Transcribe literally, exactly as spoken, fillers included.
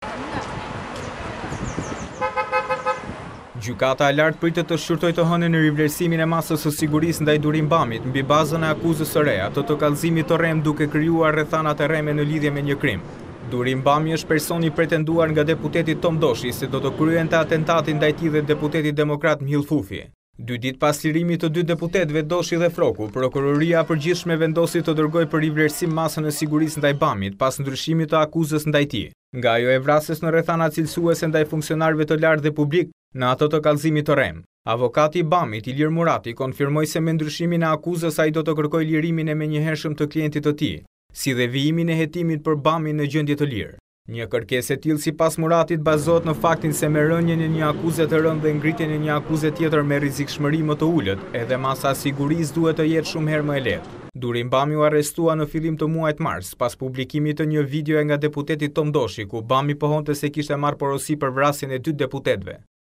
Gjykata e lartë pritet të shqyrtojë të hënën në rivlerësimin e masës së sigurisë ndaj Durim Bamit mbi bazën e akuzës së re, ato të kallëzimit të rrem duke krijuar rrethanat e rreme në lidhje me një krim. Durim Bami është personi pretenduar nga deputeti Tom Doshi se do të kryente atentatin ndaj tij dhe deputetit demokrat Mhill Fufi. Dy ditë pas lirimit të dy deputetëve Doshi dhe Froku, prokuroria e përgjithshme vendosi të dërgojë për rivlerësim masën e sigurisë ndaj Bamit pas ndryshimit të akuzës ndaj tij. Nga ajo e vrasjes në rrethana cilësuese ndaj funksionarëve të lartë dhe publik në ato të kallëzimit të rrem. Avokati i Bamit, Ilir Murati, konfirmoi se me ndryshimin e akuzës ai do të kërkojë lirimin e menjëhershëm të klientit të tij, si dhe vijimin e hetimit për Bamin në gjendje të lirë. Një kërkesë e tillë sipas Muratit bazohet në faktin se me rënien e një akuze të rëndë dhe ngritjen e një akuze tjetër me rrezikshmëri më të ulët, edhe masa e sigurisë duhet të jetë shumë herë më e lehtë. Durim Bami u arrestua në fillim të muajit mars pas publikimit të një videoje nga deputeti Tom Doshi ku Bami pohonte se kishte marrë porosi për vrasjen e dy deputetëve.